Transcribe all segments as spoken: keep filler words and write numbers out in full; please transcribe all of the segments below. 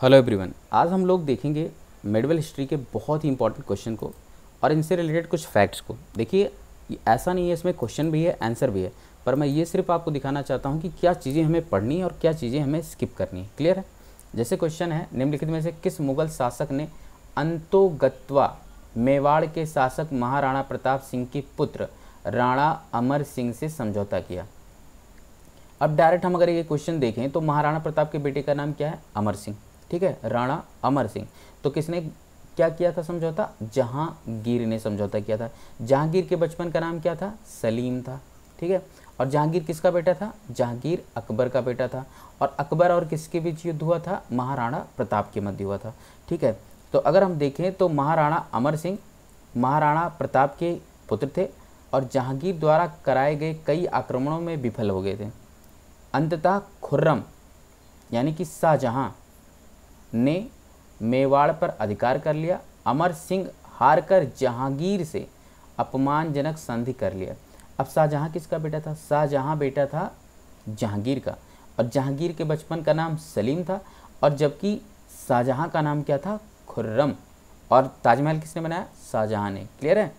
Hello everyone, आज हम लोग देखेंगे मेडिवल हिस्ट्री के बहुत ही इंपॉर्टेंट क्वेश्चन को और इनसे रिलेटेड कुछ फैक्ट्स को। देखिए, ऐसा नहीं है इसमें क्वेश्चन भी है आंसर भी है, पर मैं ये सिर्फ आपको दिखाना चाहता हूँ कि क्या चीज़ें हमें पढ़नी है और क्या चीज़ें हमें स्किप करनी है। क्लियर है? जैसे क्वेश्चन है, निम्नलिखित में से किस मुगल शासक ने अंतोगत्वा मेवाड़ के शासक महाराणा प्रताप सिंह के पुत्र राणा अमर सिंह से समझौता किया? अब डायरेक्ट हम अगर ये क्वेश्चन देखें तो महाराणा प्रताप के बेटे का नाम क्या है? अमर सिंह। ठीक है, राणा अमर सिंह। तो किसने क्या किया था समझौता? जहांगीर ने समझौता किया था। जहांगीर के बचपन का नाम क्या था? सलीम था। ठीक है, और जहांगीर किसका बेटा था? जहांगीर अकबर का बेटा था। और अकबर और किसके बीच युद्ध हुआ था? महाराणा प्रताप के मध्य हुआ था। ठीक है, तो अगर हम देखें तो महाराणा अमर सिंह महाराणा प्रताप के पुत्र थे और जहांगीर द्वारा कराए गए कई आक्रमणों में विफल हो गए थे। अंततः खुर्रम यानी कि शाहजहां ने मेवाड़ पर अधिकार कर लिया। अमर सिंह हारकर जहांगीर से अपमानजनक संधि कर लिया। अब शाहजहां किसका बेटा था? शाहजहां बेटा था जहांगीर का, और जहांगीर के बचपन का नाम सलीम था, और जबकि शाहजहां का नाम क्या था? खुर्रम। और ताजमहल किसने बनाया? शाहजहां ने। क्लियर है?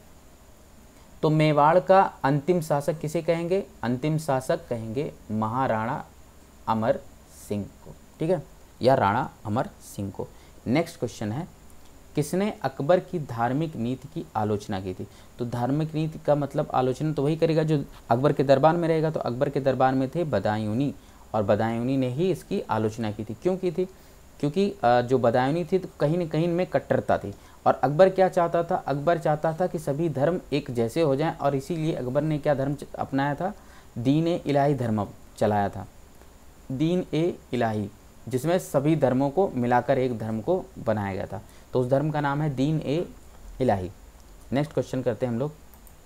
तो मेवाड़ का अंतिम शासक किसे कहेंगे? अंतिम शासक कहेंगे महाराणा अमर सिंह को। ठीक है, या राणा अमर सिंह को। नेक्स्ट क्वेश्चन है, किसने अकबर की धार्मिक नीति की आलोचना की थी? तो धार्मिक नीति का मतलब आलोचना तो वही करेगा जो अकबर के दरबार में रहेगा। तो अकबर के दरबार में थे बदायूनी, और बदायूनी ने ही इसकी आलोचना की थी। क्यों की थी? क्योंकि जो बदायूनी थी तो कहीं न कहीं में कट्टरता थी, और अकबर क्या चाहता था? अकबर चाहता था कि सभी धर्म एक जैसे हो जाएं, और इसीलिए अकबर ने क्या धर्म अपनाया था? दीन ए इलाही धर्म चलाया था। दीन ए इलाही, जिसमें सभी धर्मों को मिलाकर एक धर्म को बनाया गया था। तो उस धर्म का नाम है दीन ए इलाही। नेक्स्ट क्वेश्चन करते हैं हम लोग।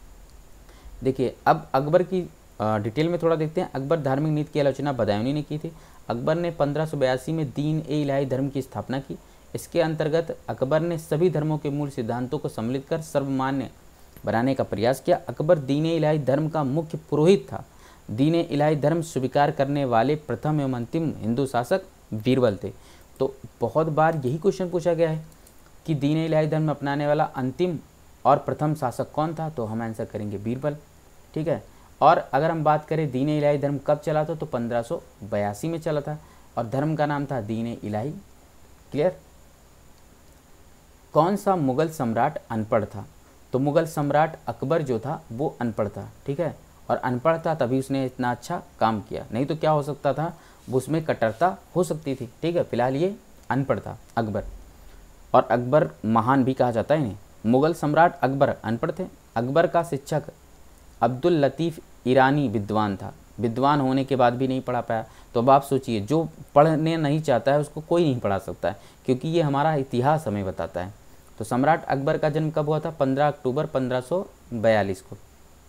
देखिए, अब अकबर की डिटेल में थोड़ा देखते हैं। अकबर धार्मिक नीति की आलोचना बदायूनी ने की थी। अकबर ने पंद्रह सौ बयासी में दीन ए इलाही धर्म की स्थापना की। इसके अंतर्गत अकबर ने सभी धर्मों के मूल सिद्धांतों को सम्मिलित कर सर्वमान्य बनाने का प्रयास किया। अकबर दीन ए इलाही धर्म का मुख्य पुरोहित था। दीन ए इलाही धर्म स्वीकार करने वाले प्रथम एवं अंतिम हिंदू शासक बीरबल थे। तो बहुत बार यही क्वेश्चन पूछा गया है कि दीन ए इलाही धर्म अपनाने वाला अंतिम और प्रथम शासक कौन था? तो हम आंसर करेंगे बीरबल। ठीक है, और अगर हम बात करें दीन ए इलाही धर्म कब चला था, तो पंद्रह सौ बयासी में चला था, और धर्म का नाम था दीन ए इलाही। क्लियर? कौन सा मुगल सम्राट अनपढ़ था? तो मुगल सम्राट अकबर जो था वो अनपढ़ था। ठीक है, और अनपढ़ था तभी उसने इतना अच्छा काम किया, नहीं तो क्या हो सकता था? उसमें कट्टरता हो सकती थी। ठीक है, फिलहाल ये अनपढ़ था अकबर, और अकबर महान भी कहा जाता है इन्हें। मुगल सम्राट अकबर अनपढ़ थे। अकबर का शिक्षक अब्दुल लतीफ़ ईरानी विद्वान था। विद्वान होने के बाद भी नहीं पढ़ा पाया। तो अब आप सोचिए, जो पढ़ने नहीं चाहता है उसको कोई नहीं पढ़ा सकता है, क्योंकि ये हमारा इतिहास हमें बताता है। तो सम्राट अकबर का जन्म कब हुआ था? पंद्रह अक्टूबर पंद्रह सौ बयालीस को।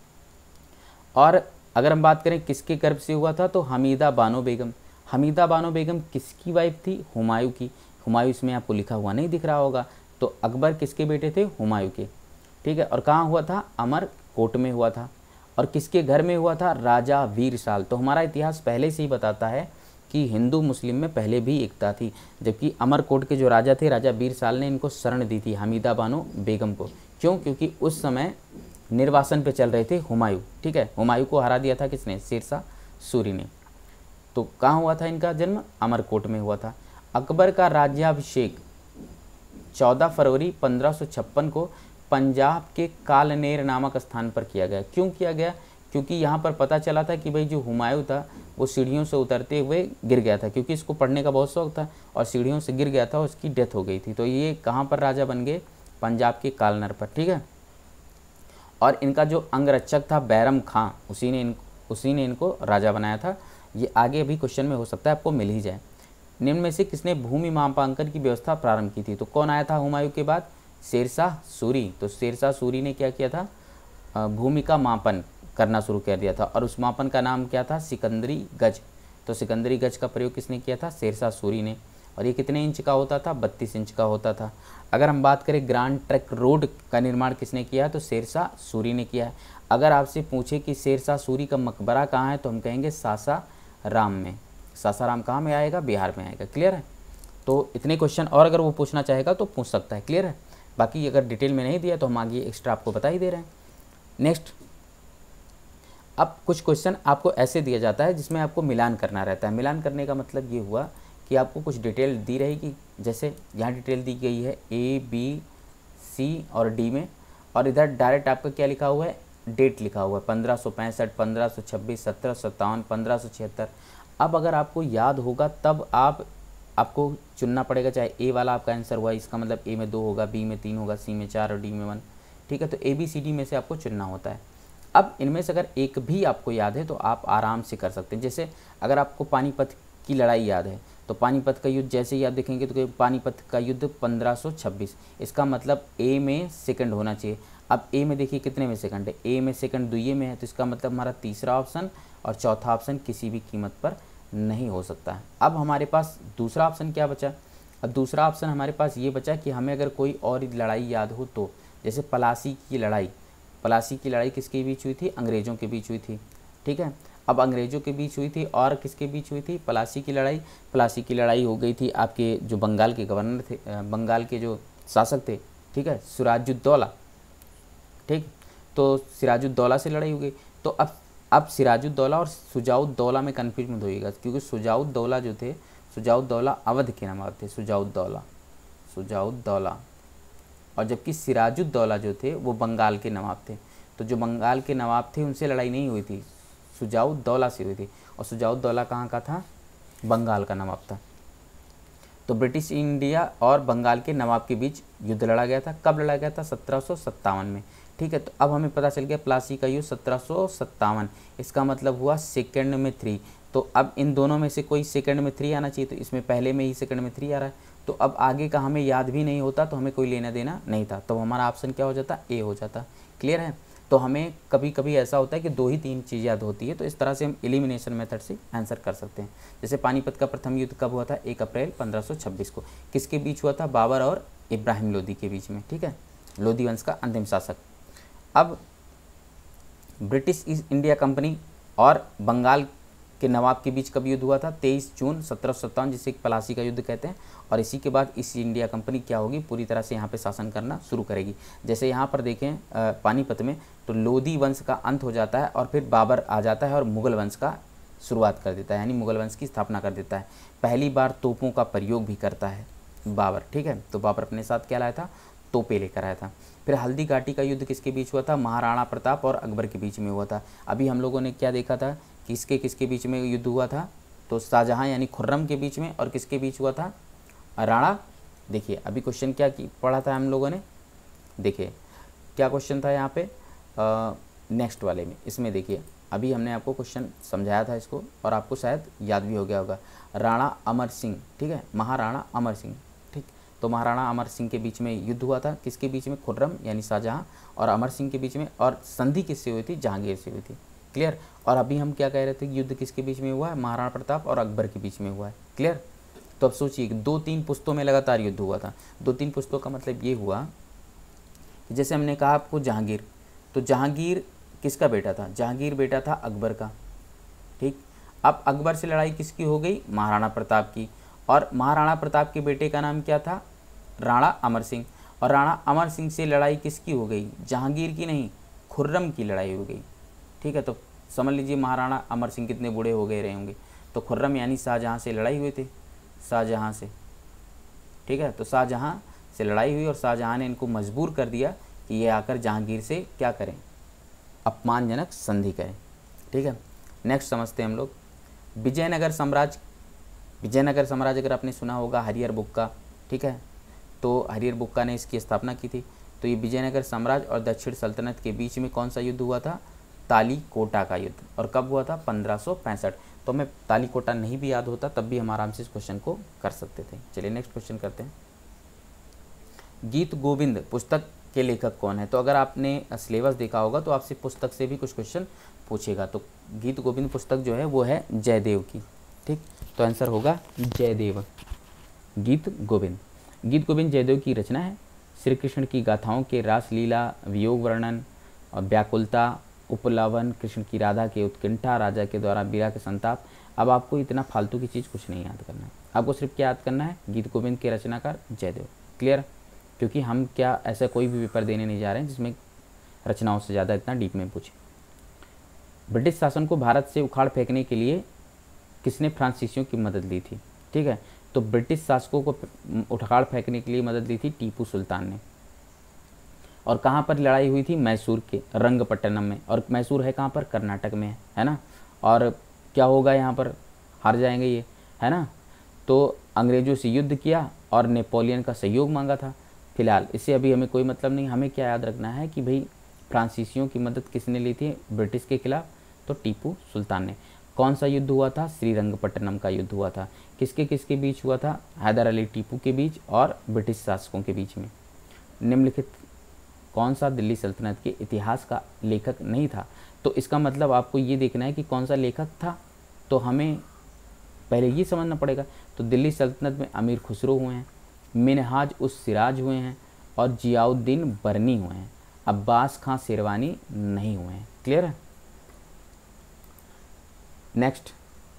और अगर हम बात करें किसके गर्भ से हुआ था, तो हमीदा बानो बेगम। हमीदा बानो बेगम किसकी वाइफ थी? हुमायूं की। हुमायूं इसमें आपको लिखा हुआ नहीं दिख रहा होगा। तो अकबर किसके बेटे थे? हुमायूं के। ठीक है, और कहाँ हुआ था? अमरकोट में हुआ था। और किसके घर में हुआ था? राजा वीरसाल। तो हमारा इतिहास पहले से ही बताता है कि हिंदू मुस्लिम में पहले भी एकता थी, जबकि अमरकोट के जो राजा थे, राजा वीरसाल ने इनको शरण दी थी हमीदा बानो बेगम को। क्यों? क्योंकि उस समय निर्वासन पे चल रहे थे हुमायूं। ठीक है, हुमायूं को हरा दिया था किसने? शेरशाह सूरी ने। तो कहाँ हुआ था इनका जन्म? अमरकोट में हुआ था। अकबर का राज्याभिषेक चौदह फरवरी पंद्रह सौ छप्पन को पंजाब के कालनेर नामक स्थान पर किया गया। क्यों किया गया? क्योंकि यहाँ पर पता चला था कि भाई जो हुमायूं था वो सीढ़ियों से उतरते हुए गिर गया था, क्योंकि इसको पढ़ने का बहुत शौक था, और सीढ़ियों से गिर गया था, उसकी डेथ हो गई थी। तो ये कहाँ पर राजा बन गए? पंजाब के कालनर पर। ठीक है, और इनका जो अंगरक्षक था बैरम खां, उसी ने इन उसी ने इनको राजा बनाया था। ये आगे भी क्वेश्चन में हो सकता है आपको मिल ही जाए। निम्न में से किसने भूमि मापांकन की व्यवस्था प्रारंभ की थी? तो कौन आया था हुमायूं के बाद? शेरशाह सूरी। तो शेरशाह सूरी ने क्या किया था? भूमि का मापन करना शुरू कर दिया था, और उस मापन का नाम क्या था? सिकंदरी गज। तो सिकंदरी गज का प्रयोग किसने किया था? शेरशाह सूरी ने। और ये कितने इंच का होता था? बत्तीस इंच का होता था। अगर हम बात करें ग्रांड ट्रंक रोड का निर्माण किसने किया है? तो शेरशाह सूरी ने किया है। अगर आपसे पूछे कि शेरशाह सूरी का मकबरा कहाँ है, तो हम कहेंगे सासाराम में। सासाराम कहाँ में आएगा? बिहार में आएगा। क्लियर है? तो इतने क्वेश्चन और अगर वो पूछना चाहेगा तो पूछ सकता है। क्लियर है? बाकी अगर डिटेल में नहीं दिया तो हम आगे एक्स्ट्रा आपको बता ही दे रहे हैं। नेक्स्ट, अब कुछ क्वेश्चन आपको ऐसे दिया जाता है जिसमें आपको मिलान करना रहता है। मिलान करने का मतलब ये हुआ कि आपको कुछ डिटेल दी रहेगी, जैसे यहाँ डिटेल दी गई है ए बी सी और डी में, और इधर डायरेक्ट आपका क्या लिखा हुआ है, डेट लिखा हुआ है पंद्रह सौ पैंसठ, पंद्रह सौ छब्बीस, सत्रह सौ सत्तावन, पंद्रह सौ छिहत्तर। अब अगर आपको याद होगा तब आप आपको चुनना पड़ेगा, चाहे ए वाला आपका आंसर हुआ, इसका मतलब ए में दो होगा, बी में तीन होगा, सी में चार और डी में वन। ठीक है, तो ए बी सी डी में से आपको चुनना होता है। अब इनमें से अगर एक भी आपको याद है तो आप आराम से कर सकते हैं। जैसे अगर आपको पानीपत की लड़ाई याद है तो पानीपत का युद्ध जैसे ही आप देखेंगे तो पानीपत का युद्ध पंद्रह सौ छब्बीस, इसका मतलब ए में सेकंड होना चाहिए। अब ए में देखिए कितने में सेकंड है, ए में सेकंड दुइये में है, तो इसका मतलब हमारा तीसरा ऑप्शन और चौथा ऑप्शन किसी भी कीमत पर नहीं हो सकता है। अब हमारे पास दूसरा ऑप्शन क्या बचा? अब दूसरा ऑप्शन हमारे पास ये बचा कि हमें अगर कोई और लड़ाई याद हो तो, जैसे पलासी की लड़ाई। पलासी की लड़ाई किसके बीच हुई थी? अंग्रेज़ों के बीच हुई थी। ठीक है, अब अंग्रेज़ों के बीच हुई थी और किसके बीच हुई थी? पलासी की लड़ाई। पलासी की लड़ाई हो गई थी आपके जो बंगाल के गवर्नर थे, बंगाल के जो शासक थे, ठीक है, सिराजुद्दौला। ठीक, तो सिराजुद्दौला से लड़ाई हो गई। तो अब अब सिराजुद्दौला और शुजाउद्दौला में कन्फ्यूज मत होइएगा, क्योंकि शुजाउद्दौला जो थे, शुजाउद्दौला अवध के नवाब थे, शुजाउद्दौला शुजाउद्दौला और जबकि सिराजुद्दौला जो थे वो बंगाल के नवाब थे। तो जो बंगाल के नवाब थे उनसे लड़ाई नहीं हुई थी, शुजाउद्दौला से हुई थी, और शुजाउद्दौला कहाँ का था? बंगाल का नवाब था। तो ब्रिटिश इंडिया और बंगाल के नवाब के बीच युद्ध लड़ा गया था। कब लड़ा गया था? सत्रह सौ सत्तावन में। ठीक है, तो अब हमें पता चल गया प्लासी का युद्ध सत्रह सौ सत्तावन, इसका मतलब हुआ सेकंड में थ्री। तो अब इन दोनों में से कोई सेकंड में थ्री आना चाहिए, तो इसमें पहले में ही सेकंड में थ्री आ रहा है, तो अब आगे का हमें याद भी नहीं होता, तो हमें कोई लेना देना नहीं था, तो हमारा ऑप्शन क्या हो जाता? ए हो जाता। क्लियर है? तो हमें कभी कभी ऐसा होता है कि दो ही तीन चीज़ याद होती है, तो इस तरह से हम एलिमिनेशन मेथड से आंसर कर सकते हैं। जैसे पानीपत का प्रथम युद्ध कब हुआ था? एक अप्रैल पंद्रह सौ छब्बीस को। किसके बीच हुआ था? बाबर और इब्राहिम लोदी के बीच में। ठीक है, लोदी वंश का अंतिम शासक। अब ब्रिटिश ईस्ट इंडिया कंपनी और बंगाल के नवाब के बीच कब युद्ध हुआ था? तेईस जून सत्रह सौ सत्तावन, जिसे पलासी का युद्ध कहते हैं। और इसी के बाद ईस्ट इंडिया कंपनी क्या होगी? पूरी तरह से यहाँ पे शासन करना शुरू करेगी। जैसे यहाँ पर देखें पानीपत में, तो लोदी वंश का अंत हो जाता है और फिर बाबर आ जाता है और मुगल वंश का शुरुआत कर देता है, यानी मुगल वंश की स्थापना कर देता है। पहली बार तोपों का प्रयोग भी करता है बाबर। ठीक है, तो बाबर अपने साथ क्या लाया था? तोपे लेकर आया था। फिर हल्दी घाटी का युद्ध किसके बीच हुआ था? महाराणा प्रताप और अकबर के बीच में हुआ था। अभी हम लोगों ने क्या देखा था? किसके किसके बीच में युद्ध हुआ था? तो शाहजहां यानी खुर्रम के बीच में, और किसके बीच हुआ था? राणा। देखिए अभी क्वेश्चन क्या की पढ़ा था हम लोगों ने, देखिए क्या क्वेश्चन था यहाँ पे नेक्स्ट वाले में, इसमें देखिए अभी हमने आपको क्वेश्चन समझाया था इसको, और आपको शायद याद भी हो गया होगा। राणा अमर सिंह, ठीक है, महाराणा अमर सिंह। ठीक, तो महाराणा अमर सिंह के बीच में युद्ध हुआ था, किसके बीच में? खुर्रम यानी शाहजहां और अमर सिंह के बीच में, और संधि किससे हुई थी? जहांगीर से हुई थी। क्लियर? और अभी हम क्या कह रहे थे? युद्ध किसके बीच में हुआ है? महाराणा प्रताप और अकबर के बीच में हुआ है। क्लियर? तो अब सोचिए दो तीन पुस्तों में लगातार युद्ध हुआ था। दो तीन पुस्तों का मतलब ये हुआ कि जैसे हमने कहा आपको जहांगीर, तो जहांगीर किसका बेटा था? जहांगीर बेटा था अकबर का। ठीक, अब अकबर से लड़ाई किसकी हो गई? महाराणा प्रताप की। और महाराणा प्रताप के बेटे का नाम क्या था? राणा अमर सिंह। और राणा अमर सिंह से लड़ाई किसकी हो गई? जहांगीर की नहीं, खुर्रम की लड़ाई हो गई। ठीक है, तो समझ लीजिए महाराणा अमर सिंह कितने बूढ़े हो गए रहे होंगे। तो खुर्रम यानी शाहजहां से लड़ाई हुई थी, शाहजहां से। ठीक है, तो शाहजहां से लड़ाई हुई और शाहजहां ने इनको मजबूर कर दिया कि ये आकर जहांगीर से क्या करें? अपमानजनक संधि करें। ठीक है, नेक्स्ट समझते हैं हम लोग विजयनगर साम्राज्य। विजयनगर साम्राज्य अगर आपने सुना होगा हरिहर बुक्का, ठीक है, तो हरिहर बुक्का ने इसकी स्थापना की थी। तो ये विजयनगर साम्राज्य और दक्षिण सल्तनत के बीच में कौन सा युद्ध हुआ था? तालीकोटा का युद्ध। और कब हुआ था? पंद्रह सौ पैंसठ। तो हमें तालीकोटा नहीं भी याद होता तब भी हम आराम से इस क्वेश्चन को कर सकते थे। चलिए नेक्स्ट क्वेश्चन करते हैं। गीत गोविंद पुस्तक के लेखक कौन है? तो अगर आपने सिलेबस देखा होगा तो आपसे पुस्तक से भी कुछ क्वेश्चन पूछेगा। तो गीत गोविंद पुस्तक जो है वो है जयदेव की। ठीक, तो आंसर होगा जयदेव। गीत गोविंद गीत गोविंद जयदेव की रचना है। श्री कृष्ण की गाथाओं के रासलीला, वियोग वर्णन, व्याकुलता, उपलावन, कृष्ण की राधा के उत्कंठा, राजा के द्वारा बीरा के संताप अब आपको इतना फालतू की चीज़ कुछ नहीं याद करना है, आपको सिर्फ क्या याद करना है, गीत गोविंद के रचनाकार जयदेव। क्लियर? क्योंकि हम क्या ऐसा कोई भी पेपर देने नहीं जा रहे हैं जिसमें रचनाओं से ज़्यादा इतना डीप में पूछे। ब्रिटिश शासन को भारत से उखाड़ फेंकने के लिए किसने फ्रांसीसियों की मदद ली थी? ठीक है, तो ब्रिटिश शासकों को उखाड़ फेंकने के लिए मदद ली थी टीपू सुल्तान ने। और कहाँ पर लड़ाई हुई थी? मैसूर के रंगपट्टनम में। और मैसूर है कहाँ पर? कर्नाटक में है, है ना। और क्या होगा यहाँ पर? हार जाएंगे ये, है ना। तो अंग्रेज़ों से युद्ध किया और नेपोलियन का सहयोग मांगा था। फिलहाल इससे अभी हमें कोई मतलब नहीं, हमें क्या याद रखना है कि भाई फ्रांसीसियों की मदद किसने ली थी ब्रिटिश के खिलाफ? तो टीपू सुल्तान ने। कौन सा युद्ध हुआ था? श्रीरंगपट्टनम का युद्ध हुआ था। किसके किसके बीच हुआ था? हैदर अली टीपू के बीच और ब्रिटिश शासकों के बीच में। निम्नलिखित कौन सा दिल्ली सल्तनत के इतिहास का लेखक नहीं था? तो इसका मतलब आपको ये देखना है कि कौन सा लेखक था, तो हमें पहले ये समझना पड़ेगा। तो दिल्ली सल्तनत में अमीर खुसरो हुए हैं, मिनहाज उस सिराज हुए हैं और जियाउद्दीन बरनी हुए हैं। अब्बास खां शेरवानी नहीं हुए हैं। क्लियर है? नेक्स्ट,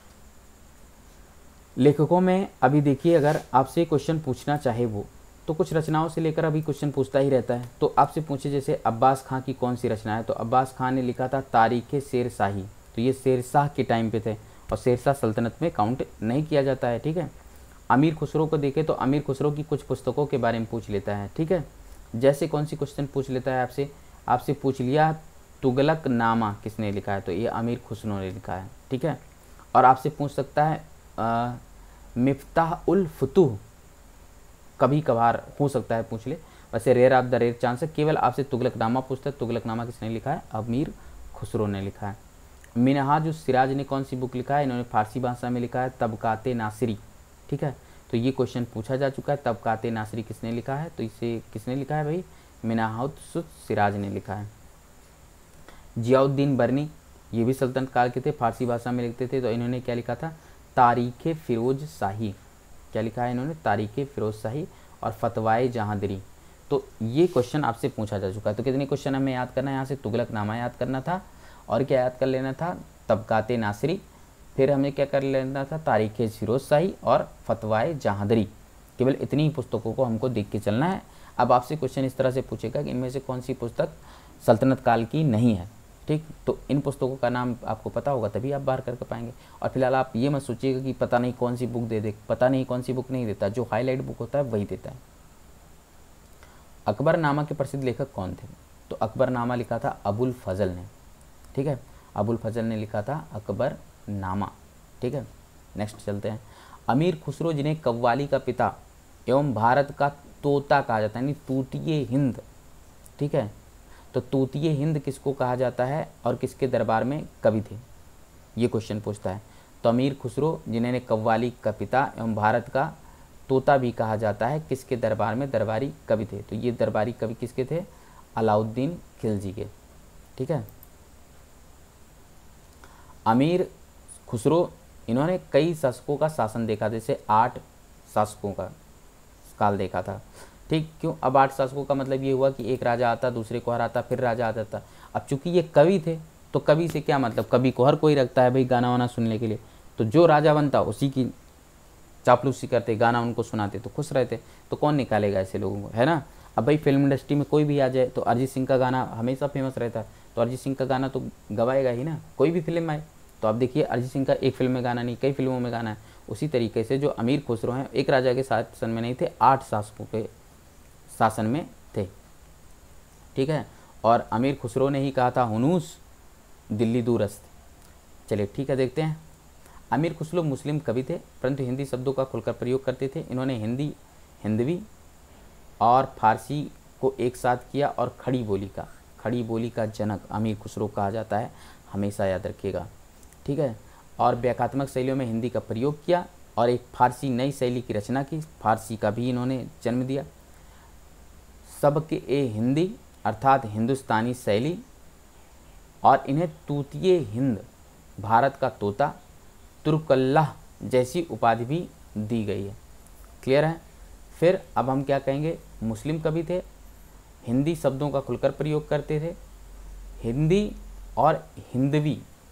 लेखकों में अभी देखिए, अगर आपसे क्वेश्चन पूछना चाहे वो तो कुछ रचनाओं से लेकर अभी क्वेश्चन पूछता ही रहता है। तो आपसे पूछे जैसे अब्बास खां की कौन सी रचना है, तो अब्बास खां ने लिखा था तारीख़ शेर शाही। तो ये शेर शाह के टाइम पे थे और शेर शाह सल्तनत में काउंट नहीं किया जाता है। ठीक है। अमीर खुसरो को देखें तो अमीर खुसरो की कुछ पुस्तकों के बारे में पूछ लेता है। ठीक है, जैसे कौन सी क्वेश्चन पूछ लेता है आपसे, आपसे पूछ लिया तुगलक नामा किसने लिखा है, तो ये अमीर खुसरो ने लिखा है। ठीक है। और आपसे पूछ सकता है मिफ्ताह उल फुतूह, कभी कभार पूछ सकता है, पूछ ले, वैसे rare of the rare chance है। केवल आपसे तुगलकनामा पूछता है, तुगलकनामा किसने लिखा है? अमीर खुसरो ने लिखा है। मिनहाज उस सिराज ने कौन सी बुक लिखा है? इन्होंने फारसी भाषा में लिखा है तबकाते नासिरी। ठीक है, तो ये क्वेश्चन पूछा जा चुका है, तबकाते नासिरी किसने लिखा है? तो इसे किसने लिखा है भाई? मिनहाज सिराज ने लिखा है। जियाउद्दीन बरनी, ये भी सल्तनत काल के थे, फारसी भाषा में लिखते थे, तो इन्होंने क्या लिखा था? तारीख़ फिरोज शाही। क्या लिखा है इन्होंने? तारीख़ फिरोज शाही और फतवाए जहांदरी। तो ये क्वेश्चन आपसे पूछा जा चुका है। तो कितने क्वेश्चन हमें याद करना है? यहाँ से तुगलकनामा याद करना था, और क्या याद कर लेना था? तबकाते नासिरी। फिर हमें क्या कर लेना था? तारीख़ फिरोज शाही और फतवाए जहांदरी। केवल इतनी ही पुस्तकों को हमको देख के चलना है। अब आपसे क्वेश्चन इस तरह से पूछेगा कि इनमें से कौन सी पुस्तक सल्तनत काल की नहीं है। ठीक, तो इन पुस्तकों का नाम आपको पता होगा तभी आप बाहर करके पाएंगे। और फिलहाल आप ये मत सोचिएगा कि पता नहीं कौन सी बुक दे दे, पता नहीं कौन सी बुक नहीं देता, जो हाईलाइट बुक होता है वही देता है। अकबरनामा के प्रसिद्ध लेखक कौन थे? तो अकबरनामा लिखा था अबुल फजल ने। ठीक है, अबुल फजल ने लिखा था अकबरनामा। ठीक है, नेक्स्ट चलते हैं। अमीर खुसरो जिन्हें कव्वाली का पिता एवं भारत का तोता कहा जाता है, यानी तूतिए हिंद। ठीक है, तो तूतिए हिंद किसको कहा जाता है और किसके दरबार में कवि थे? ये क्वेश्चन पूछता है। तो अमीर खुसरो जिन्हें कव्वाली का पिता एवं भारत का तोता भी कहा जाता है, किसके दरबार में दरबारी कवि थे? तो ये दरबारी कवि किसके थे? अलाउद्दीन खिलजी के। ठीक है। अमीर खुसरो इन्होंने कई शासकों का शासन देखा, जैसे आठ शासकों का काल देखा था। ठीक, क्यों? अब आठ शासकों का मतलब ये हुआ कि एक राजा आता, दूसरे को हराता, फिर राजा आता था। अब चूंकि ये कवि थे, तो कवि से क्या मतलब? कवि को हर कोई रखता है भाई गाना वाना सुनने के लिए, तो जो राजा बनता उसी की चापलूसी करते, गाना उनको सुनाते, तो खुश रहते। तो कौन निकालेगा ऐसे लोगों को, है ना। अब भाई फिल्म इंडस्ट्री में कोई भी आ जाए तो अरिजीत सिंह का गाना हमेशा फेमस रहता है, तो अरिजीत सिंह का गाना तो गवाएगा ही ना, कोई भी फिल्म आए। तो आप देखिए अरिजीत सिंह का एक फिल्म में गाना नहीं, कई फिल्मों में गाना है। उसी तरीके से जो अमीर खुसरो हैं, एक राजा के शासन में नहीं थे, आठ शासकों के शासन में थे। ठीक है, और अमीर खुसरो ने ही कहा था हुनूस दिल्ली दूरस्त। चलिए ठीक है, देखते हैं। अमीर खुसरो मुस्लिम कवि थे, परंतु हिंदी शब्दों का खुलकर प्रयोग करते थे। इन्होंने हिंदी, हिंदवी और फारसी को एक साथ किया, और खड़ी बोली का खड़ी बोली का जनक अमीर खुसरो कहा जाता है, हमेशा याद रखिएगा। ठीक है, और व्याख्यात्मक शैलियों में हिंदी का प्रयोग किया, और एक फारसी नई शैली की रचना की, फारसी का भी इन्होंने जन्म दिया। सबके ए हिंदी अर्थात हिंदुस्तानी शैली, और इन्हें तूतिए हिंद, भारत का तोता, तुर्कल्लाह जैसी उपाधि भी दी गई है। क्लियर है। फिर अब हम क्या कहेंगे? मुस्लिम कवि थे, हिंदी शब्दों का खुलकर प्रयोग करते थे, हिंदी और हिंदवी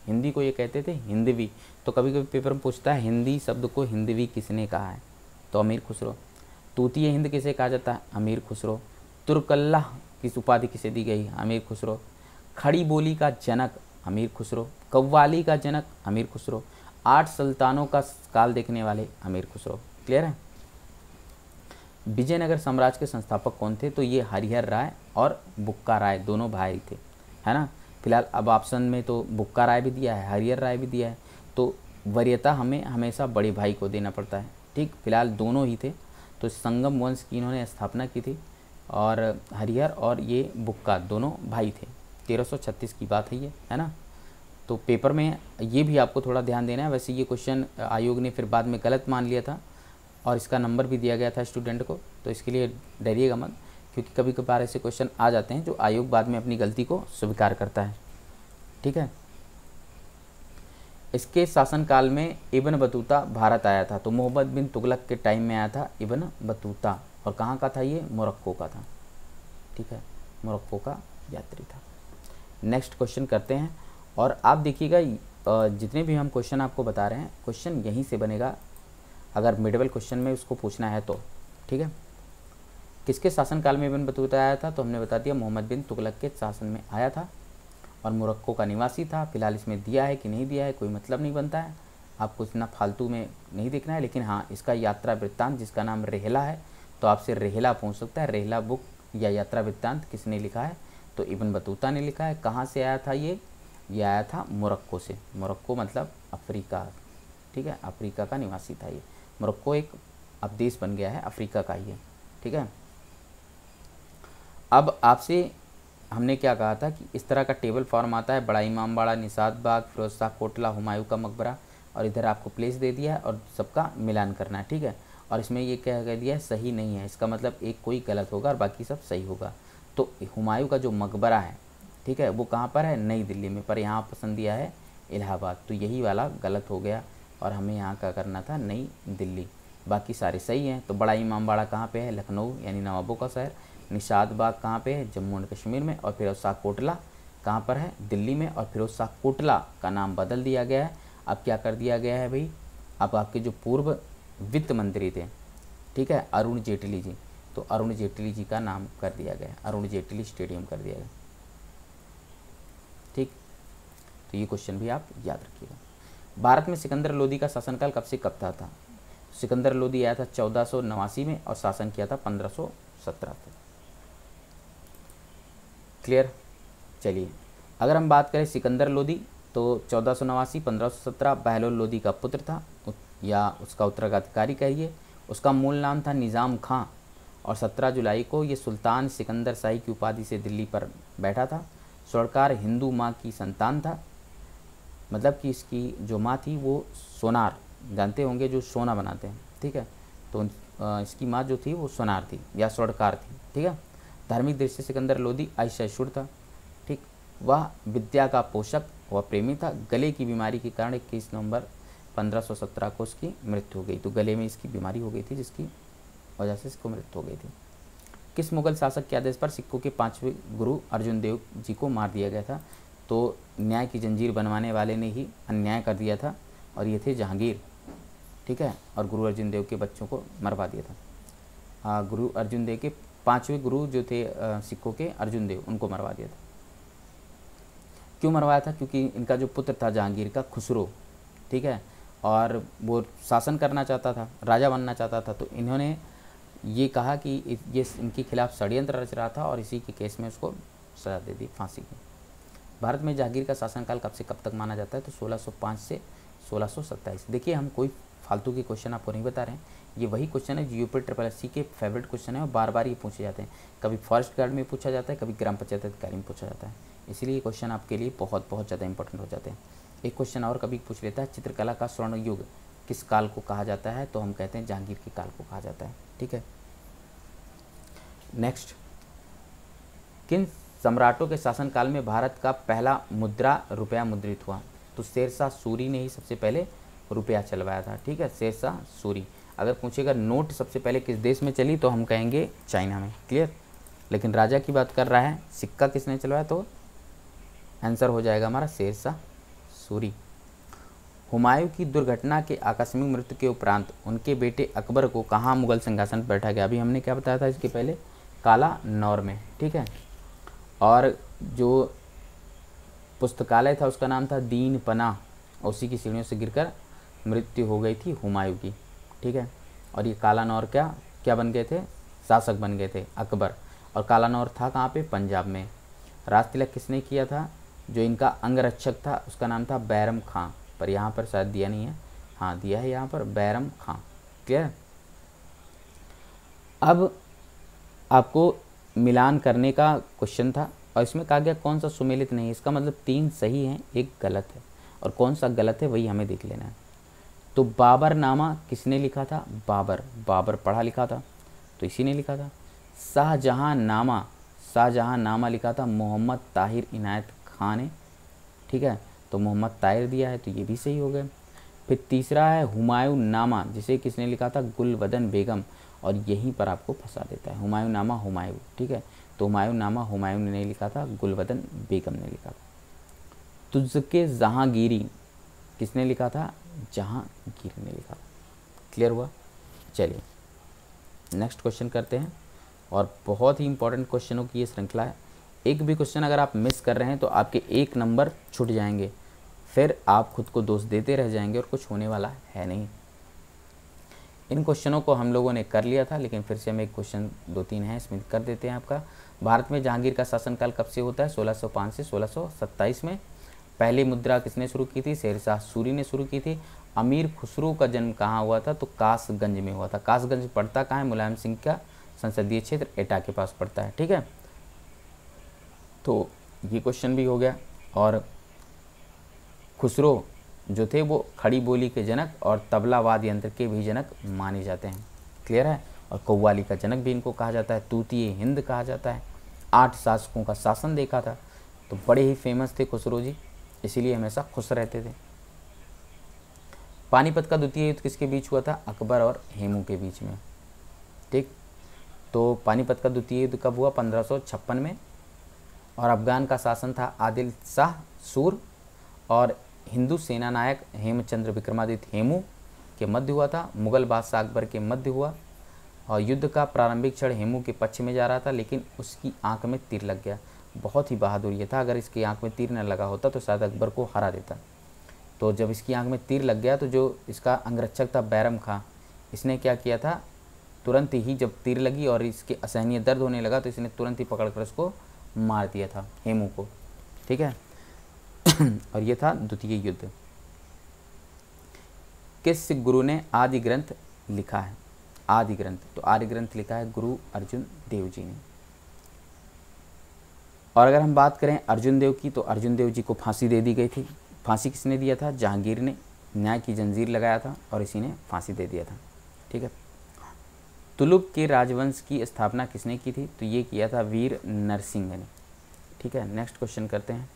हिंदी को ये कहते थे हिंदवी। तो कभी कभी पेपर में पूछता है हिंदी शब्द को हिंदवी किसने कहा है, तो अमीर खुसरो। तूतीय हिंद किसे कहा जाता है, अमीर खुसरो। तुर्कल्ला किस उपाधि किसे दी गई, अमीर खुसरो। खड़ी बोली का जनक अमीर खुसरो। कव्वाली का जनक अमीर खुसरो। आठ सुल्तानों का काल देखने वाले अमीर खुसरो। क्लियर है। विजयनगर साम्राज्य के संस्थापक कौन थे, तो ये हरिहर राय और बुक्का राय दोनों भाई थे, है ना। फिलहाल अब ऑप्शन में तो बुक्का राय भी दिया है, हरिहर राय भी दिया है, तो वरीयता हमें हमेशा बड़े भाई को देना पड़ता है। ठीक, फिलहाल दोनों ही थे। तो संगम वंश की इन्होंने स्थापना की थी और हरिहर और ये बुक्का दोनों भाई थे। तेरह सौ छत्तीस की बात है ये, है ना। तो पेपर में ये भी आपको थोड़ा ध्यान देना है। वैसे ये क्वेश्चन आयोग ने फिर बाद में गलत मान लिया था और इसका नंबर भी दिया गया था स्टूडेंट को, तो इसके लिए डरिएगा मत, क्योंकि कभी कभार ऐसे क्वेश्चन आ जाते हैं जो आयोग बाद में अपनी गलती को स्वीकार करता है। ठीक है। इसके शासनकाल में इब्न बतूता भारत आया था, तो मोहम्मद बिन तुगलक के टाइम में आया था इब्न बतूता, और कहाँ का था ये, मोरक्को का था। ठीक है, मोरक्को का यात्री था। नेक्स्ट क्वेश्चन करते हैं, और आप देखिएगा जितने भी हम क्वेश्चन आपको बता रहे हैं क्वेश्चन यहीं से बनेगा, अगर मिडेबल क्वेश्चन में उसको पूछना है तो। ठीक है। किसके शासनकाल में इब्न बतूता आया था, तो हमने बता दिया मोहम्मद बिन तुगलक के शासन में आया था और मोरक्को का निवासी था। फिलहाल इसमें दिया है कि नहीं दिया है कोई मतलब नहीं बनता है, आपको इतना फालतू में नहीं देखना है। लेकिन हाँ, इसका यात्रा वृत्तांत जिसका नाम रेहला है, तो आपसे रेहला पूछ सकता है। रेहला बुक या यात्रा वृत्तांत किसने लिखा है, तो इब्न बतूता ने लिखा है। कहाँ से आया था ये ये आया था मोरक्को से। मोरक्को मतलब अफ्रीका। ठीक है, अफ्रीका का निवासी था ये। मोरक्को एक अब देश बन गया है, अफ्रीका का ही है। ठीक है। अब आपसे हमने क्या कहा था कि इस तरह का टेबल फॉर्म आता है, बड़ा इमामबाड़ा, निषाद बाग, फिरोज शाह कोटला, हुमायूं का मकबरा, और इधर आपको प्लेस दे दिया है और सबका मिलान करना है। ठीक है। और इसमें ये क्या कह दिया है, सही नहीं है, इसका मतलब एक कोई गलत होगा और बाकी सब सही होगा। तो हुमायूं का जो मकबरा है, ठीक है, वो कहाँ पर है, नई दिल्ली में, पर यहाँ पसंद दिया है इलाहाबाद, तो यही वाला गलत हो गया और हमें यहाँ का करना था नई दिल्ली। बाकी सारे सही हैं। तो बड़ा इमामबाड़ा कहाँ पे है, लखनऊ यानी नवाबों का शहर। निषाद बाग कहाँ पे है, जम्मू एंड कश्मीर में। और फिरोज शाह कोटला कहाँ पर है, दिल्ली में। और फिरोज शाह कोटला का नाम बदल दिया गया है। अब क्या कर दिया गया है भाई, अब आपके जो पूर्व वित्त मंत्री थे, ठीक है, अरुण जेटली जी, तो अरुण जेटली जी का नाम कर दिया गया, अरुण जेटली स्टेडियम कर दिया गया। ठीक, तो ये क्वेश्चन भी आप याद रखिएगा। भारत में सिकंदर लोदी का शासनकाल कब से कब तक था, सिकंदर लोदी आया था चौदह सौ नवासी में और शासन किया था पंद्रह सौ सत्रह तक। क्लियर। चलिए, अगर हम बात करें सिकंदर लोदी, तो चौदह सौ नवासी पंद्रह सौ सत्रह बहलोल लोदी का पुत्र था या उसका उत्तराधिकारी कहिए। उसका मूल नाम था निज़ाम खां और सत्रह जुलाई को ये सुल्तान सिकंदर शाही की उपाधि से दिल्ली पर बैठा था। स्वर्णकार हिंदू माँ की संतान था, मतलब कि इसकी जो माँ थी वो सोनार, जानते होंगे जो सोना बनाते हैं, ठीक है, तो इसकी माँ जो थी वो सोनार थी या स्वर्णकार थी। ठीक है। धार्मिक दृष्टि से सिकंदर लोदी आयुष्युर था। ठीक, वह विद्या का पोषक व प्रेमी था। गले की बीमारी के कारण इक्कीस नवंबर पंद्रह सौ सत्रह को उसकी मृत्यु हो गई, तो गले में इसकी बीमारी हो गई थी जिसकी वजह से इसको मृत्यु हो गई थी। किस मुगल शासक के आदेश पर सिखों के पांचवें गुरु अर्जुन देव जी को मार दिया गया था, तो न्याय की जंजीर बनवाने वाले ने ही अन्याय कर दिया था और ये थे जहांगीर। ठीक है, और गुरु अर्जुन देव के बच्चों को मरवा दिया था। आ, गुरु अर्जुन देव के पांचवें गुरु जो थे सिखों के, अर्जुन देव, उनको मरवा दिया था। क्यों मरवाया था, क्योंकि इनका जो पुत्र था जहांगीर का, खुसरो, ठीक है, और वो शासन करना चाहता था, राजा बनना चाहता था, तो इन्होंने ये कहा कि ये इनके खिलाफ षड्यंत्र रच रहा था और इसी के केस में उसको सजा दे दी, फांसी की। भारत में जहांगीर का शासनकाल कब से कब तक माना जाता है, तो सोलह सौ पाँच से सोलह सौ सत्ताईस। देखिए, हम कोई फालतू के क्वेश्चन आपको नहीं बता रहे हैं, ये वही क्वेश्चन है जो यूपी ट्रिपल एस सी के फेवरेट क्वेश्चन है और बार बार ये पूछे जाते हैं। कभी फॉरेस्ट गार्ड में पूछा जाता है, कभी ग्राम पंचायत अधिकारी में पूछा जाता है, इसलिए ये क्वेश्चन आपके लिए बहुत बहुत ज़्यादा इंपॉर्टेंट हो जाते हैं। एक क्वेश्चन और कभी पूछ लेता है, चित्रकला का स्वर्ण युग किस काल को कहा जाता है, तो हम कहते हैं जहांगीर के काल को कहा जाता है। ठीक है। नेक्स्ट, किन सम्राटों के शासनकाल में भारत का पहला मुद्रा रुपया मुद्रित हुआ, तो शेरशाह सूरी ने ही सबसे पहले रुपया चलवाया था। ठीक है, शेरशाह सूरी। अगर पूछेगा नोट सबसे पहले किस देश में चली, तो हम कहेंगे चाइना में। क्लियर। लेकिन राजा की बात कर रहा है, सिक्का किसने चलवाया, तो आंसर हो जाएगा हमारा शेरशाह सूरी। हुमायूं की दुर्घटना के आकस्मिक मृत्यु के उपरांत उनके बेटे अकबर को कहाँ मुगल सिंहासन पर बैठा गया? अभी हमने क्या बताया था इसके पहले, काला नौर में, ठीक है। और जो पुस्तकालय था उसका नाम था दीन पनाह, उसी की सीढ़ियों से गिरकर मृत्यु हो गई थी हुमायूं की, ठीक है। और ये काला नौर क्या क्या बन गए थे? शासक बन गए थे अकबर। और काला नौर था कहाँ पे? पंजाब में। राज तिलक किसने किया था? जो इनका अंगरक्षक था उसका नाम था बैरम खां, पर यहाँ पर शायद दिया नहीं है, हाँ दिया है यहाँ पर, बैरम खां। क्लियर? अब आपको मिलान करने का क्वेश्चन था और इसमें कहा गया कौन सा सुमेलित नहीं है। इसका मतलब तीन सही हैं, एक गलत है, और कौन सा गलत है वही हमें देख लेना है। तो बाबरनामा किसने लिखा था? बाबर। बाबर पढ़ा लिखा था तो इसी ने लिखा था। शाहजहां नामा, शाहजहां नामा लिखा था मोहम्मद ताहिर इनायत खान ने, ठीक है। तो मोहम्मद ताहिर दिया है तो ये भी सही हो गए। फिर तीसरा है हुमायूं नामा, जिसे किसने लिखा था? गुलबदन बेगम, और यहीं पर आपको फंसा देता है। हुमायूं नामा हुमायूं, ठीक है। तो हुमायूं नामा हुमायूं ने नहीं लिखा था, गुलबदन बेगम ने लिखा था। तुझके जहांगीरी किसने लिखा था? जहांगीर ने लिखा था। क्लियर हुआ? चलिए नेक्स्ट क्वेश्चन करते हैं, और बहुत ही इंपॉर्टेंट क्वेश्चनों की ये श्रृंखला है। एक भी क्वेश्चन अगर आप मिस कर रहे हैं तो आपके एक नंबर छूट जाएंगे, फिर आप खुद को दोष देते रह जाएंगे और कुछ होने वाला है नहीं। इन क्वेश्चनों को हम लोगों ने कर लिया था, लेकिन फिर से हम एक क्वेश्चन दो तीन है इसमें कर देते हैं आपका। भारत में जहांगीर का शासनकाल कब से होता है? सोलह सौ पाँच से सोलह सौ सत्ताईस में। पहली मुद्रा किसने शुरू की थी? शेरशाह सूरी ने शुरू की थी। अमीर खुसरो का जन्म कहाँ हुआ था? तो कासगंज में हुआ था। कासगंज पड़ता कहाँ है? मुलायम सिंह का संसदीय क्षेत्र एटा के पास पड़ता है, ठीक है। तो ये क्वेश्चन भी हो गया। और खुसरो जो थे वो खड़ी बोली के जनक और तबला वाद्य यंत्र के भी जनक माने जाते हैं। क्लियर है? और कव्वाली का जनक भी इनको कहा जाता है, तूतीय हिंद कहा जाता है। आठ शासकों का शासन देखा था, तो बड़े ही फेमस थे खुसरो जी, इसीलिए हमेशा खुश रहते थे। पानीपत का द्वितीय युद्ध किसके बीच हुआ था? अकबर और हेमू के बीच में, ठीक। तो पानीपत का द्वितीय युद्ध कब हुआ? पंद्रह सौ छप्पन में। और अफगान का शासन था आदिल शाह सूर, और हिंदू सेना नायक हेमचंद्र विक्रमादित्य हेमू के मध्य हुआ था। मुगल बादशाह अकबर के मध्य हुआ, और युद्ध का प्रारंभिक क्षण हेमू के पक्ष में जा रहा था, लेकिन उसकी आंख में तीर लग गया। बहुत ही बहादुर ये था, अगर इसकी आंख में तीर न लगा होता तो शायद अकबर को हरा देता। तो जब इसकी आंख में तीर लग गया तो जो इसका अंगरक्षक था बैरम खां, इसने क्या किया था? तुरंत ही जब तीर लगी और इसके असहनीय दर्द होने लगा तो इसने तुरंत ही पकड़कर उसको मार दिया था, हेमू को, ठीक है। और ये था द्वितीय युद्ध। किस गुरु ने आदि ग्रंथ लिखा है? आदि ग्रंथ, तो आदि ग्रंथ लिखा है गुरु अर्जुन देव जी ने। और अगर हम बात करें अर्जुन देव की, तो अर्जुन देव जी को फांसी दे दी गई थी। फांसी किसने दिया था? जहांगीर ने न्याय की जंजीर लगाया था और इसी ने फांसी दे दिया था, ठीक है। तुलुक के राजवंश की स्थापना किसने की थी? तो ये किया था वीर नरसिंह ने, ठीक है। नेक्स्ट क्वेश्चन करते हैं।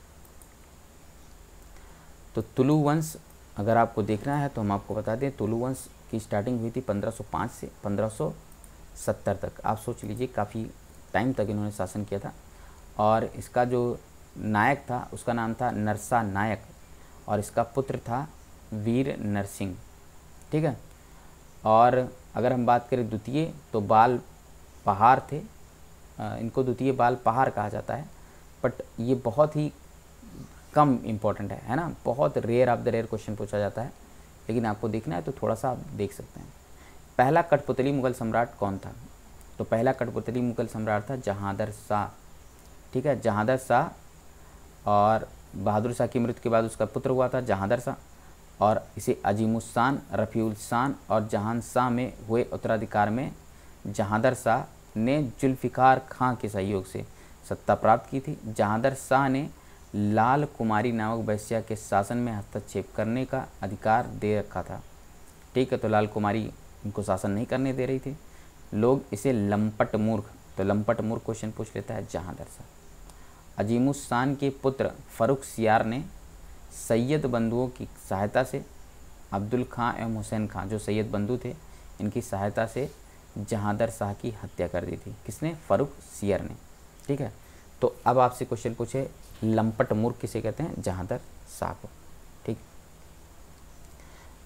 तो तुलु वंश अगर आपको देखना है तो हम आपको बता दें, तुलु वंश की स्टार्टिंग हुई थी पंद्रह सौ पाँच से पंद्रह सौ सत्तर तक। आप सोच लीजिए काफ़ी टाइम तक इन्होंने शासन किया था। और इसका जो नायक था उसका नाम था नरसा नायक, और इसका पुत्र था वीर नरसिंह, ठीक है। और अगर हम बात करें द्वितीय, तो बाल पहाड़ थे, इनको द्वितीय बाल पहाड़ कहा जाता है, बट ये बहुत ही कम इम्पोर्टेंट है है ना, बहुत rare of the rare question पूछा जाता है, लेकिन आपको देखना है तो थोड़ा सा आप देख सकते हैं। पहला कठपुतली मुगल सम्राट कौन था? तो पहला कठपुतली मुगल सम्राट था जहांदर शाह, ठीक है, जहांदर शाह। और बहादुर शाह की मृत्यु के बाद उसका पुत्र हुआ था जहांदर शाह, और इसे अजीमुस्सान, रफ़ीउल शान और जहान शाह में हुए उत्तराधिकार में जहांदर शाह ने जुल्फ़िकार खां के सहयोग से सत्ता प्राप्त की थी। जहांदर शाह ने लाल कुमारी नामक वैश्या के शासन में हस्तक्षेप करने का अधिकार दे रखा था, ठीक है। तो लाल कुमारी इनको शासन नहीं करने दे रही थी। लोग इसे लंपट मूर्ख, तो लंपट मूर्ख क्वेश्चन पूछ लेता है जहांदर शाह। अजीमुस्सान के पुत्र फरुख सियार ने सैयद बंधुओं की सहायता से अब्दुल खां एवं हुसैन खां, जो सैयद बंधु थे, इनकी सहायता से जहांदर शाह की हत्या कर दी थी। किसने? फरुख सियार ने, ठीक है। तो अब आपसे क्वेश्चन पूछे लंपट मूर्ख किसे कहते हैं? जहांदर शाह को, ठीक है।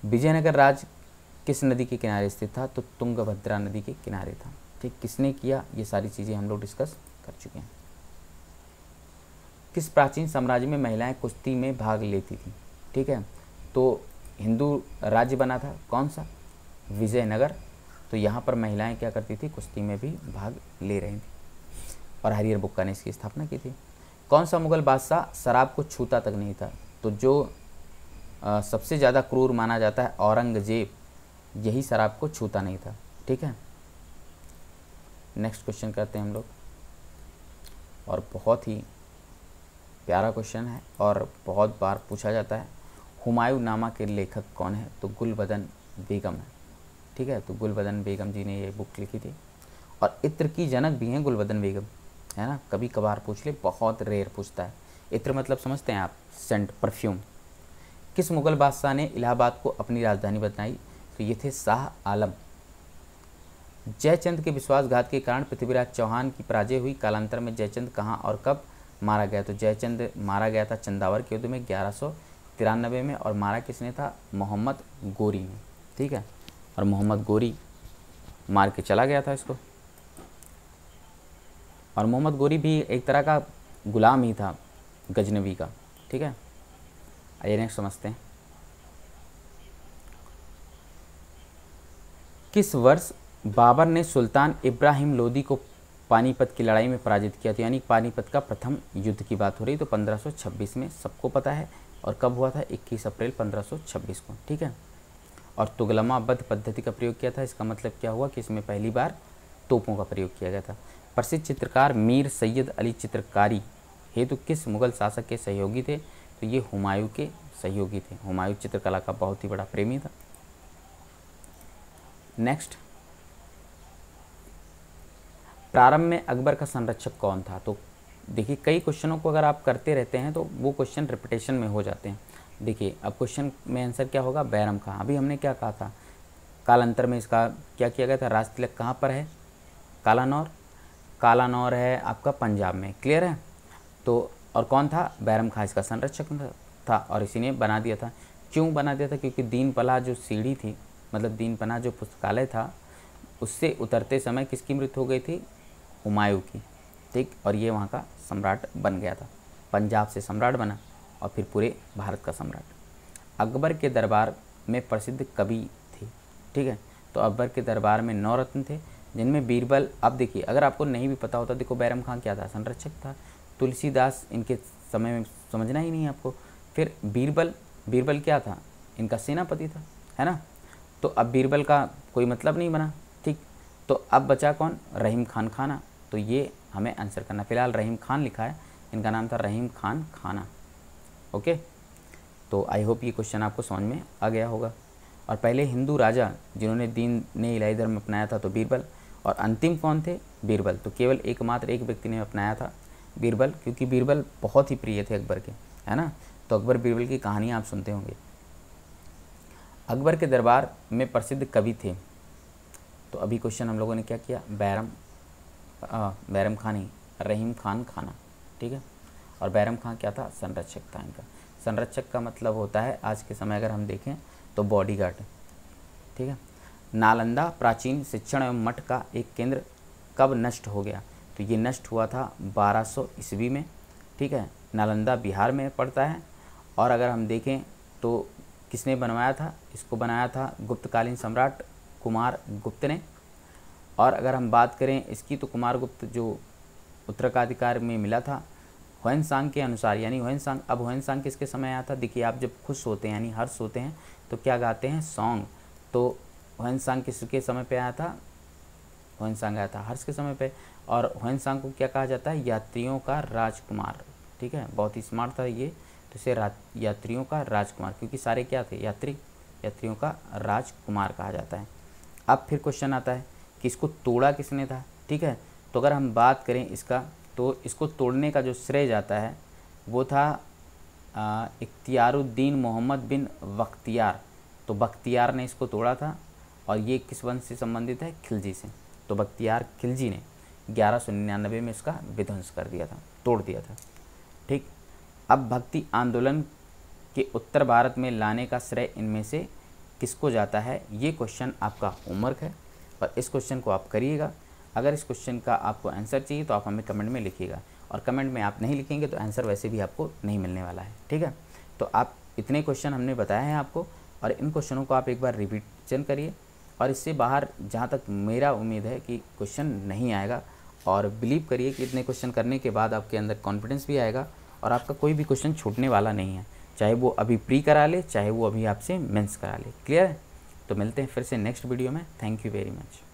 विजयनगर राज्य किस नदी के किनारे स्थित था? तो तुंगभद्रा नदी के किनारे था। ठीक, किसने किया? ये सारी चीज़ें हम लोग डिस्कस कर चुके हैं। किस प्राचीन साम्राज्य में महिलाएं कुश्ती में भाग लेती थी? ठीक है, तो हिंदू राज्य बना था कौन सा? विजयनगर। तो यहाँ पर महिलाएं क्या करती थी? कुश्ती में भी भाग ले रही थी और हरिहर बुक्का ने इसकी स्थापना की थी। कौन सा मुगल बादशाह शराब को छूता तक नहीं था? तो जो आ, सबसे ज़्यादा क्रूर माना जाता है औरंगजेब, यही शराब को छूता नहीं था। ठीक है, नेक्स्ट क्वेश्चन करते हैं हम लोग, और बहुत ही प्यारा क्वेश्चन है और बहुत बार पूछा जाता है। हुमायूं नामा के लेखक कौन है? तो गुलबदन बेगम है। ठीक है, तो गुलबदन बेगम जी ने ये बुक लिखी थी और इत्र की जनक भी हैं गुलबदन बेगम, है ना। कभी कभार पूछ ले, बहुत रेयर पूछता है। इत्र मतलब समझते हैं आप? Scent, perfume. किस मुगल बादशाह ने इलाहाबाद को अपनी राजधानी बनाई? तो ये थे शाह आलम। जयचंद के विश्वासघात के कारण पृथ्वीराज चौहान की पराजय हुई। कालांतर में जयचंद कहाँ और कब मारा गया? तो जयचंद मारा गया था चंदावर के युद्ध में ग्यारह सौ तिरानबे में, और मारा किसने था? मोहम्मद गोरी ने। ठीक है, और मोहम्मद गोरी मार के चला गया था इसको, और मोहम्मद गोरी भी एक तरह का गुलाम ही था गजनवी का। ठीक है, आइए नेक्स्ट समझते हैं। किस वर्ष बाबर ने सुल्तान इब्राहिम लोदी को पानीपत की लड़ाई में पराजित किया था? यानी पानीपत का प्रथम युद्ध की बात हो रही, तो पंद्रह सौ छब्बीस में, सबको पता है। और कब हुआ था? इक्कीस अप्रैल पंद्रह सौ छब्बीस को। ठीक है, और तुगलमाबद्ध पद्धति का प्रयोग किया था। इसका मतलब क्या हुआ कि इसमें पहली बार तोपों का प्रयोग किया गया था। प्रसिद्ध चित्रकार मीर सैयद अली चित्रकारी हेतु किस मुगल शासक के सहयोगी थे? तो ये हुमायूं के सहयोगी थे। हुमायूं चित्रकला का बहुत ही बड़ा प्रेमी था। नेक्स्ट, प्रारंभ में अकबर का संरक्षक कौन था? तो देखिए, कई क्वेश्चनों को अगर आप करते रहते हैं तो वो क्वेश्चन रिपीटेशन में हो जाते हैं। देखिए, अब क्वेश्चन में आंसर क्या होगा? बैरम खां। अभी हमने क्या कहा था? कालांतर में इसका क्या किया गया था? राज तिलक कहाँ पर है? कालानौर। कालानौर है आपका पंजाब में, क्लियर है। तो और कौन था? बैरम खां इसका संरक्षक था और इसी ने बना दिया था। क्यों बना दिया था? क्योंकि दीनपला जो सीढ़ी थी, मतलब दीनपना जो पुस्तकालय था, उससे उतरते समय किसकी मृत्यु हो गई थी? हुमायूं की। ठीक, और ये वहाँ का सम्राट बन गया था। पंजाब से सम्राट बना और फिर पूरे भारत का सम्राट। अकबर के दरबार में प्रसिद्ध कवि थे। ठीक है, तो अकबर के दरबार में नौ रत्न थे, जिनमें बीरबल। अब देखिए, अगर आपको नहीं भी पता होता, देखो बैरम खां क्या था? संरक्षक था। तुलसीदास इनके समय में समझना ही नहीं है आपको। फिर बीरबल, बीरबल क्या था? इनका सेनापति था, है ना। तो अब बीरबल का कोई मतलब नहीं बना। ठीक, तो अब बचा कौन? रहीम खान खाना। तो ये हमें आंसर करना। फिलहाल रहीम खान लिखा है, इनका नाम था रहीम खान खाना। ओके, तो आई होप ये क्वेश्चन आपको समझ में आ गया होगा। और पहले हिंदू राजा जिन्होंने दीन ने इलाही धर्म अपनाया था तो बीरबल, और अंतिम कौन थे? बीरबल। तो केवल एकमात्र एक व्यक्ति ने अपनाया था बीरबल, क्योंकि बीरबल बहुत ही प्रिय थे अकबर के, है ना। तो अकबर बीरबल की कहानियाँ आप सुनते होंगे। अकबर के दरबार में प्रसिद्ध कवि थे, तो अभी क्वेश्चन हम लोगों ने क्या किया? बैरम आ, बैरम खान ही, रहीम खान खाना। ठीक है, और बैरम खान क्या था? संरक्षक था इनका। संरक्षक का मतलब होता है आज के समय अगर हम देखें तो बॉडीगार्ड। ठीक है, नालंदा प्राचीन शिक्षण एवं मठ का एक केंद्र कब नष्ट हो गया? तो ये नष्ट हुआ था बारह सौ ईस्वी में। ठीक है, नालंदा बिहार में पड़ता है। और अगर हम देखें तो किसने बनवाया था? इसको बनाया था गुप्तकालीन सम्राट कुमार गुप्त ने। और अगर हम बात करें इसकी, तो कुमार गुप्त जो उत्तराधिकार में मिला था ह्वेन-सांग के अनुसार, यानी ह्वेन-सांग। अब ह्वेन-सांग किसके समय आया था? देखिए, आप जब खुश होते हैं यानी हर्ष होते हैं तो क्या गाते हैं? सॉन्ग। तो ह्वेन-सांग किसके समय पे आया था? ह्वेन-सांग आया था हर्ष के समय पे। और ह्वेन-सांग को क्या कहा जाता है? यात्रियों का राजकुमार। ठीक है, बहुत ही स्मार्ट था ये, तो इसे यात्रियों का राजकुमार, क्योंकि सारे क्या थे? यात्री। यात्रियों का राजकुमार कहा जाता है। अब फिर क्वेश्चन आता है कि इसको तोड़ा किसने था? ठीक है, तो अगर हम बात करें इसका, तो इसको तोड़ने का जो श्रेय जाता है वो था इख्तियारुद्दीन मोहम्मद बिन बख्तियार। तो बख्तियार ने इसको तोड़ा था, और ये किस वंश से संबंधित है? खिलजी से। तो बख्तियार खिलजी ने ग्यारह सौ निन्यानवे में इसका विध्वंस कर दिया था, तोड़ दिया था। ठीक, अब भक्ति आंदोलन के उत्तर भारत में लाने का श्रेय इनमें से किसको जाता है, ये क्वेश्चन आपका होमवर्क है और इस क्वेश्चन को आप करिएगा। अगर इस क्वेश्चन का आपको आंसर चाहिए तो आप हमें कमेंट में लिखिएगा, और कमेंट में आप नहीं लिखेंगे तो आंसर वैसे भी आपको नहीं मिलने वाला है, ठीक है। तो आप इतने क्वेश्चन हमने बताए हैं आपको, और इन क्वेश्चनों को आप एक बार रिविजन करिए, और इससे बाहर जहाँ तक मेरा उम्मीद है कि क्वेश्चन नहीं आएगा, और बिलीव करिए कि इतने क्वेश्चन करने के बाद आपके अंदर कॉन्फिडेंस भी आएगा और आपका कोई भी क्वेश्चन छूटने वाला नहीं है, चाहे वो अभी प्री करा ले, चाहे वो अभी आपसे मेंस करा ले। क्लियर है? तो मिलते हैं फिर से नेक्स्ट वीडियो में। Thank you very much.